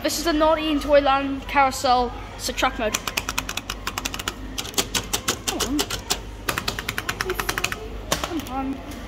This is the Noddy in Toyland Carousel. It's a track mode. Come on. Come on.